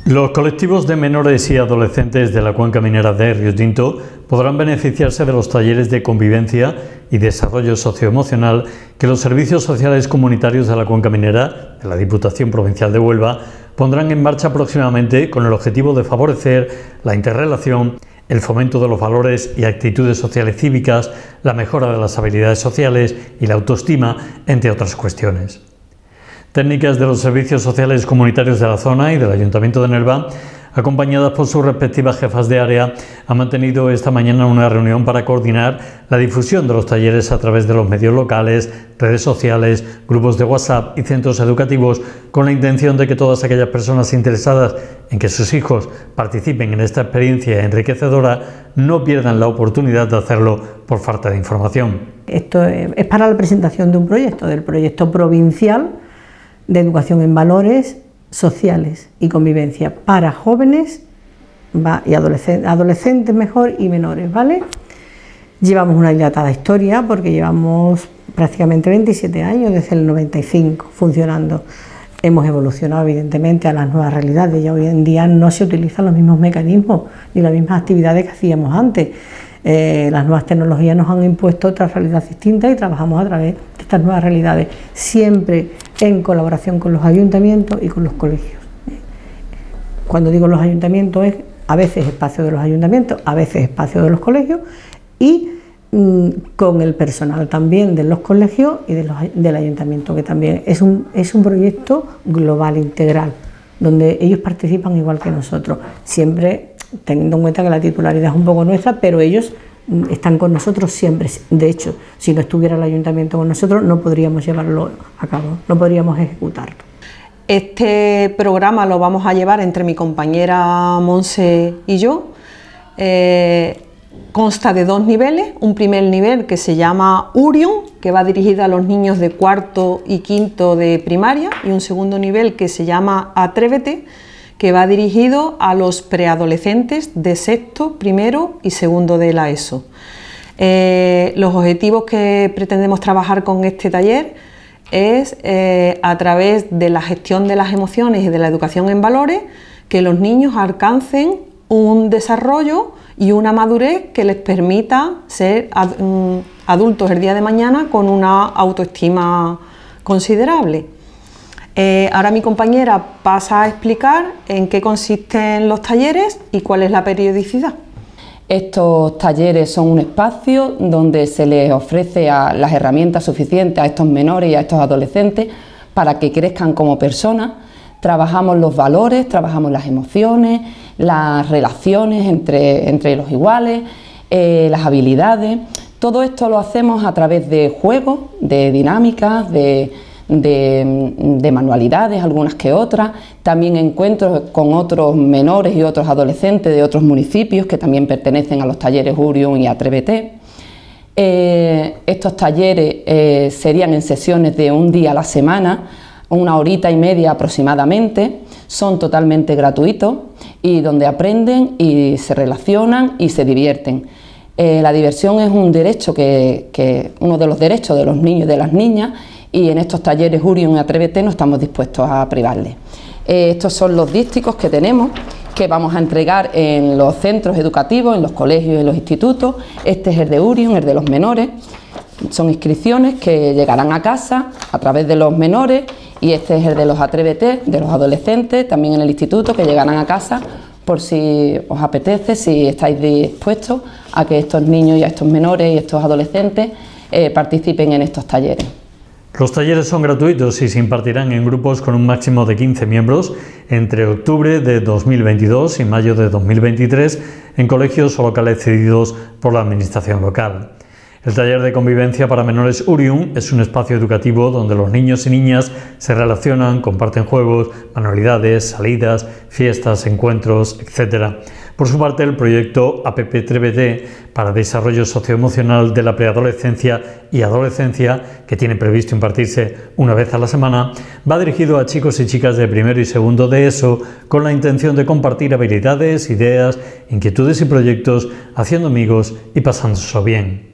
Los colectivos de menores y adolescentes de la cuenca minera de Río Tinto podrán beneficiarse de los talleres de convivencia y desarrollo socioemocional que los servicios sociales comunitarios de la cuenca minera de la Diputación Provincial de Huelva pondrán en marcha próximamente con el objetivo de favorecer la interrelación, el fomento de los valores y actitudes sociales cívicas, la mejora de las habilidades sociales y la autoestima, entre otras cuestiones. Técnicas de los servicios sociales comunitarios de la zona y del Ayuntamiento de Nerva, acompañadas por sus respectivas jefas de área, han mantenido esta mañana una reunión para coordinar la difusión de los talleres a través de los medios locales, redes sociales, grupos de WhatsApp y centros educativos, con la intención de que todas aquellas personas interesadas en que sus hijos participen en esta experiencia enriquecedora no pierdan la oportunidad de hacerlo por falta de información. Esto es para la presentación de un proyecto, del proyecto provincial de educación en valores sociales y convivencia para jóvenes y adolescentes mejor y menores, ¿vale? Llevamos una dilatada historia porque llevamos prácticamente 27 años desde el 95 funcionando. Hemos evolucionado evidentemente a las nuevas realidades y hoy en día no se utilizan los mismos mecanismos ni las mismas actividades que hacíamos antes. Las nuevas tecnologías nos han impuesto otras realidades distintas y trabajamos a través de estas nuevas realidades, siempre en colaboración con los ayuntamientos y con los colegios. Cuando digo los ayuntamientos es a veces espacio de los ayuntamientos, a veces espacio de los colegios y con el personal también de los colegios y del ayuntamiento, que también es un proyecto global, integral, donde ellos participan igual que nosotros, siempre teniendo en cuenta que la titularidad es un poco nuestra, pero ellos están con nosotros siempre. De hecho, si no estuviera el ayuntamiento con nosotros, no podríamos llevarlo a cabo, no podríamos ejecutarlo. Este programa lo vamos a llevar entre mi compañera Monse y yo. Consta de dos niveles, un primer nivel que se llama Urium, que va dirigido a los niños de cuarto y quinto de primaria, y un segundo nivel que se llama Atrévete, que va dirigido a los preadolescentes de sexto, primero y segundo de la ESO. Los objetivos que pretendemos trabajar con este taller es a través de la gestión de las emociones y de la educación en valores, que los niños alcancen un desarrollo y una madurez que les permita ser adultos el día de mañana con una autoestima considerable. Ahora mi compañera pasa a explicar en qué consisten los talleres y cuál es la periodicidad. Estos talleres son un espacio donde se les ofrece las herramientas suficientes a estos menores y a estos adolescentes para que crezcan como personas. Trabajamos los valores, trabajamos las emociones, las relaciones entre los iguales, las habilidades. Todo esto lo hacemos a través de juegos, de dinámicas, de manualidades, algunas que otras, también encuentros con otros menores y otros adolescentes de otros municipios que también pertenecen a los talleres Urium y Atrévete. Estos talleres serían en sesiones de un día a la semana, una horita y media aproximadamente, son totalmente gratuitos y donde aprenden y se relacionan y se divierten. La diversión es un derecho uno de los derechos de los niños y de las niñas, y en estos talleres Urium y Atrévete no estamos dispuestos a privarles. Estos son los dísticos que tenemos, que vamos a entregar en los centros educativos, en los colegios y en los institutos. Este es el de Urium, el de los menores. Son inscripciones que llegarán a casa a través de los menores, y este es el de los Atrévete, de los adolescentes, también en el instituto, que llegarán a casa por si os apetece, si estáis dispuestos a que estos niños y a estos menores y estos adolescentes participen en estos talleres. Los talleres son gratuitos y se impartirán en grupos con un máximo de 15 miembros entre octubre de 2022 y mayo de 2023 en colegios o locales cedidos por la administración local. El taller de convivencia para menores Urium es un espacio educativo donde los niños y niñas se relacionan, comparten juegos, manualidades, salidas, fiestas, encuentros, etc. Por su parte, el proyecto APP-Atrévete para desarrollo socioemocional de la preadolescencia y adolescencia, que tiene previsto impartirse una vez a la semana, va dirigido a chicos y chicas de primero y segundo de ESO con la intención de compartir habilidades, ideas, inquietudes y proyectos, haciendo amigos y pasándoselo bien.